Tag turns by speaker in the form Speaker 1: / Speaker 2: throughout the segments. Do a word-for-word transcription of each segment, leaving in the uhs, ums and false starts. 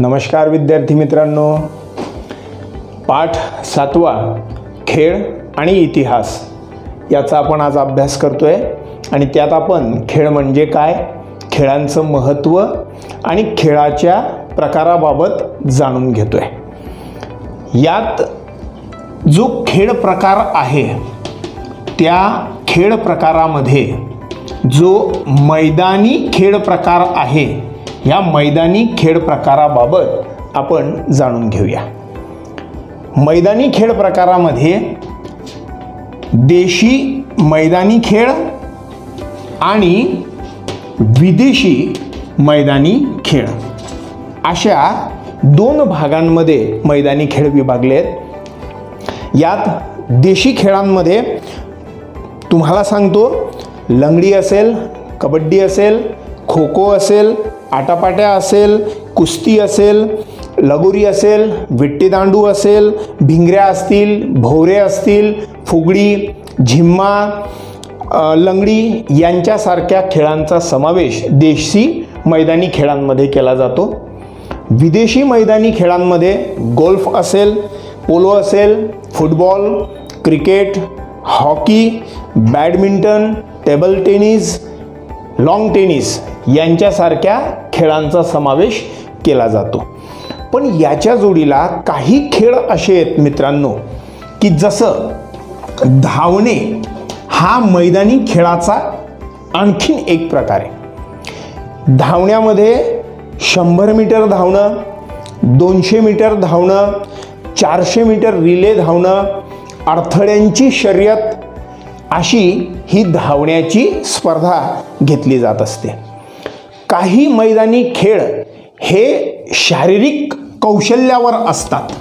Speaker 1: नमस्कार विद्यार्थी मित्रांनो, पाठ सातवा खेळ आणि इतिहास याचा आपण आज अभ्यास करतोय आणि त्यात आपण खेळ म्हणजे काय, खेळांचं महत्त्व आणि खेळाच्या प्रकाराबाबत जाणून घेतोय। यात जो खेळ प्रकार आहे त्या खेळ प्रकारामध्ये जो मैदानी खेळ प्रकार आहे या मैदानी खेळ प्रकाराबाबत आपण जाणून घेऊया। मैदानी खेळ प्रकारामध्ये देशी मैदानी खेळ आणि विदेशी मैदानी खेळ अशा दोन भागांमध्ये मैदानी खेळ विभागले आहेत। यात देशी खेळांमध्ये तुम्हाला सांगतो, लंगडी असेल, कबड्डी असेल, खो खो असेल, आटापाट्या असेल, कुस्ती असेल, लगोरी असेल, विट्टीदांडू असेल, भिंगऱ्या असतील, भोवरे असतील, फुगडी, झिम्मा, लंगडी यांच्यासारख्या खेळांचा समावेश देशी मैदानी खेळांमध्ये केला जातो। विदेशी मैदानी खेळांमध्ये गोल्फ असेल, पोलो असेल, football, cricket, hockey, badminton, table tennis, lawn tennis यांच्यासारख्या खेळांचा समावेश केला जातो। पण याच्या जोडीला काही खेळ असे आहेत मित्रांनो की जसं धावणे हा मैदानी खेळाचा आणखीन एक प्रकार आहे। धावण्यामध्ये शंभर मीटर धावणं, दोनशे मीटर धावणं, चारशे मीटर रिले धावणं, अडथळ्यांची शर्यत अशी ही धावण्याची स्पर्धा घेतली जात असते। काही मैदानी खेळ हे शारीरिक कौशल्यावर असतात।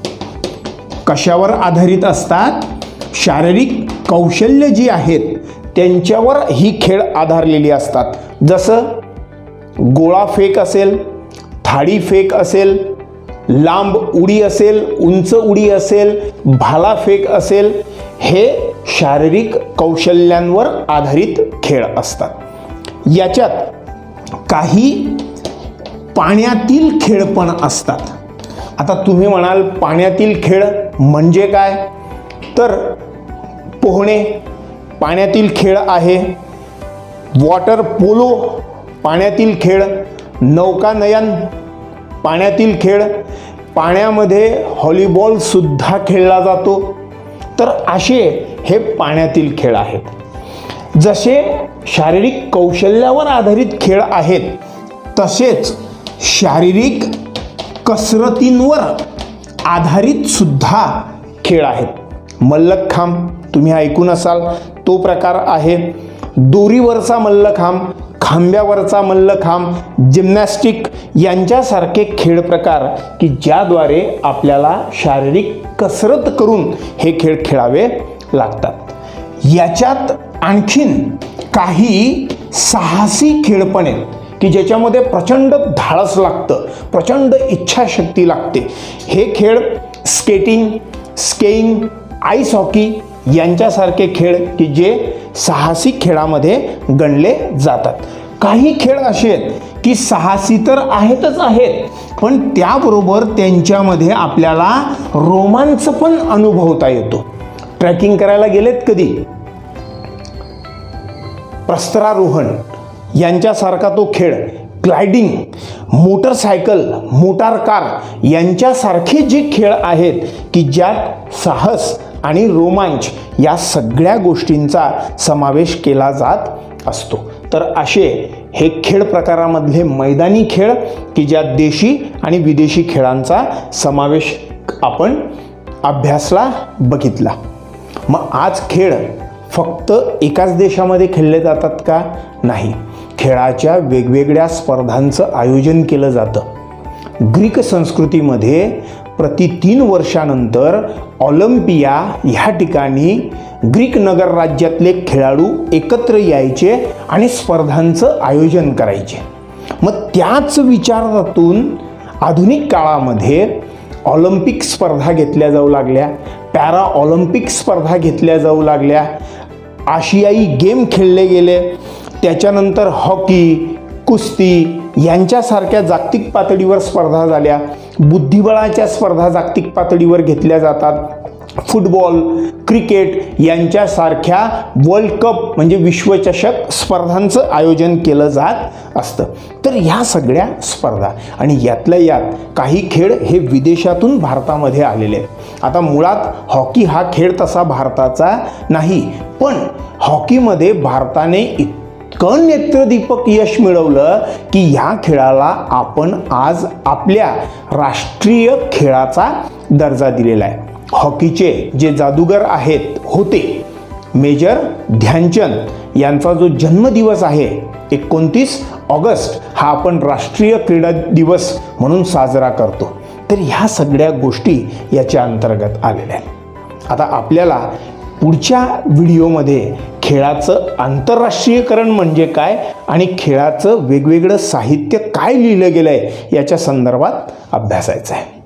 Speaker 1: कशावर आधारित असतात? शारीरिक कौशल्य जी आहेत त्यांच्यावर ही खेळ आधारलेली असतात। जसं गोळा फेक असेल, थाळी फेक असेल, लांब उडी असेल, उंच उडी असेल, भाला फेक असेल, हे शारीरिक कौशल्यांवर आधारित खेळ असतात। याच्यात काही पाण्यातील खेळ पण असतात। आता तुम्ही म्हणाल पाण्यातील खेळ म्हणजे काय? तर पोहणे पाण्यातील खेळ आहे, वॉटर पोलो पाण्यातील खेळ, नौकानयन पाण्यातील खेळ, पाण्यामध्ये व्हॉलीबॉल सुद्धा खेळला जातो। तर असे हे पाण्यातील खेळ आहेत। जसे शारीरिक कौशल्यावर आधारित खेळ आहेत तसेच शारीरिक कसरतींवर आधारित सुद्धा खेळ आहेत। मल्लखांब तुम्ही ऐकून असाल, तो प्रकार आहे। दोरीवरचा मल्लखांब, खांब्यावरचा मल्लखांब, जिम्नॅस्टिक यांच्यासारखे खेळ प्रकार की ज्याद्वारे आपल्याला शारीरिक कसरत करून हे खेळ खेळावे लागतात। याच्यात आणखीन काही साहसी खेळ पण आहेत की ज्याच्यामध्ये प्रचंड धाडस लागतं, प्रचंड इच्छाशक्ती लागते। हे खेळ स्केटिंग, स्केईंग, आईस हॉकी यांच्यासारखे खेळ की जे साहसी खेळामध्ये गणले जातात। काही खेळ असे आहेत की साहसी तर आहेतच आहेत, पण त्याबरोबर त्यांच्यामध्ये आपल्याला रोमांच पण अनुभवता येतो। ट्रेकिंग करायला गेलेत कधी? प्रस्तरारोहण यांच्यासारखा तो खेळ, ग्लायडिंग, मोटरसायकल, मोटार कार यांच्यासारखे जे खेळ आहेत की ज्यात साहस आणि रोमांच या सगळ्या गोष्टींचा समावेश केला जात असतो। तर असे हे खेळ प्रकारामधले मैदानी खेळ की ज्यात देशी आणि विदेशी खेळांचा समावेश आपण अभ्यासला बघितला। मग आज खेळ फक्त एकाच देशामध्ये खेळले जातात का? नाही, खेळाच्या वेगवेगळ्या स्पर्धांचं आयोजन केलं जातं। ग्रीक संस्कृतीमध्ये प्रति तीन वर्षानंतर ऑलिम्पिया ह्या ठिकाणी ग्रीक नगर राज्यातले खेळाडू एकत्र यायचे आणि स्पर्धांचं आयोजन करायचे। मग त्याच विचारातून आधुनिक काळामध्ये ऑलिम्पिक स्पर्धा घेतल्या जाऊ लागल्या, पॅरा ऑलिम्पिक स्पर्धा घेतल्या जाऊ लागल्या, आशियाई गेम खेळले गेले, त्याच्यानंतर हॉकी, कुस्ती यांच्यासारख्या जागतिक पातळीवर स्पर्धा झाल्या, बुद्धिबळाच्या स्पर्धा जागतिक पातळीवर घेतल्या जातात, फुटबॉल, क्रिकेट यांच्यासारख्या वर्ल्ड कप म्हणजे विश्वचषक स्पर्धांचं आयोजन केलं जात असतं. तर ह्या सगळ्या स्पर्धा आणि यातल्या यात काही खेळ हे विदेशातून भारतामध्ये आलेले आहेत. आता मुळात हॉकी हा खेळ तसा भारताचा नाही, पण हॉकीमध्ये भारताने इतकं नेत्रदीपक यश मिळवलं की ह्या खेळाला आपण आज आपल्या राष्ट्रीय खेळाचा दर्जा दिलेला आहे. हॉकीचे जे जादूगार आहेत होते मेजर ध्यानचंद यांचा जो जन्मदिवस आहे एकोणतीस ऑगस्ट हा आपण राष्ट्रीय क्रीडा दिवस म्हणून साजरा करतो. तर ह्या सगळ्या गोष्टी याच्या अंतर्गत आलेल्या आहेत. आता आपल्याला पुढच्या व्हिडिओमध्ये खेळाचं आंतरराष्ट्रीयकरण म्हणजे काय आणि खेळाचं वेगवेगळं साहित्य काय लिहिलं गेलं आहे याच्या संदर्भात अभ्यासायचं आहे.